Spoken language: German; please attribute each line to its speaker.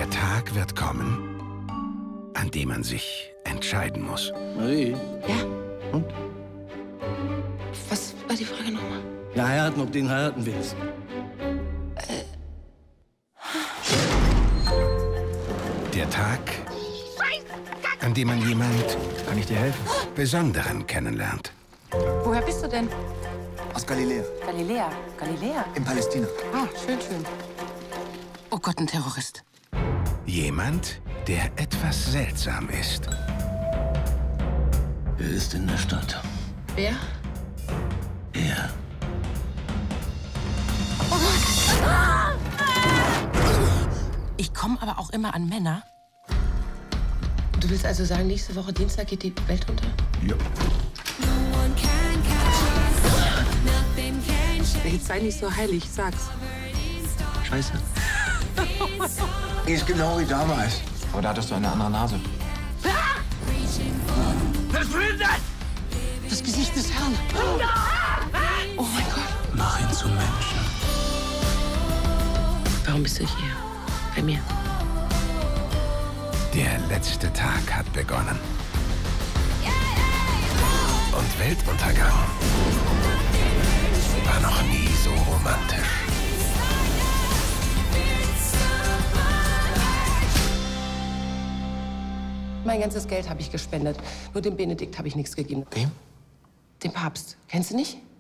Speaker 1: Der Tag wird kommen, an dem man sich entscheiden muss.
Speaker 2: Marie?
Speaker 3: Ja?
Speaker 2: Und?
Speaker 3: Was war die Frage nochmal?
Speaker 2: Ja, heiraten, ob du ihn heiraten willst.
Speaker 1: Der Tag, an dem man jemand
Speaker 2: Kann ich dir helfen?
Speaker 1: Besonderen kennenlernt.
Speaker 3: Woher bist du denn?
Speaker 4: Aus Galiläa,
Speaker 3: Galiläa. Galiläa?
Speaker 4: in Palästina.
Speaker 3: Ah, schön, schön. Oh Gott, ein Terrorist.
Speaker 1: Jemand, der etwas seltsam ist.
Speaker 2: Er ist in der Stadt.
Speaker 3: Wer?
Speaker 2: Er.
Speaker 3: Oh Gott! Ah! Ich komme aber auch immer an Männer. Du willst also sagen, nächste Woche Dienstag geht die Welt unter?
Speaker 2: Ja.
Speaker 3: Jetzt sei nicht so heilig, sag's.
Speaker 2: Scheiße.
Speaker 4: Die ist genau wie damals.
Speaker 5: Aber da hattest du eine andere Nase.
Speaker 3: Das Gesicht des Herrn. Oh mein Gott.
Speaker 2: Mach ihn zum Menschen.
Speaker 3: Warum bist du hier? Bei mir.
Speaker 1: Der letzte Tag hat begonnen. Und Weltuntergang war noch nie so romantisch.
Speaker 3: Mein ganzes Geld habe ich gespendet. Nur dem Benedikt habe ich nichts gegeben.
Speaker 5: Wem?
Speaker 3: Dem Papst. Kennst du nicht?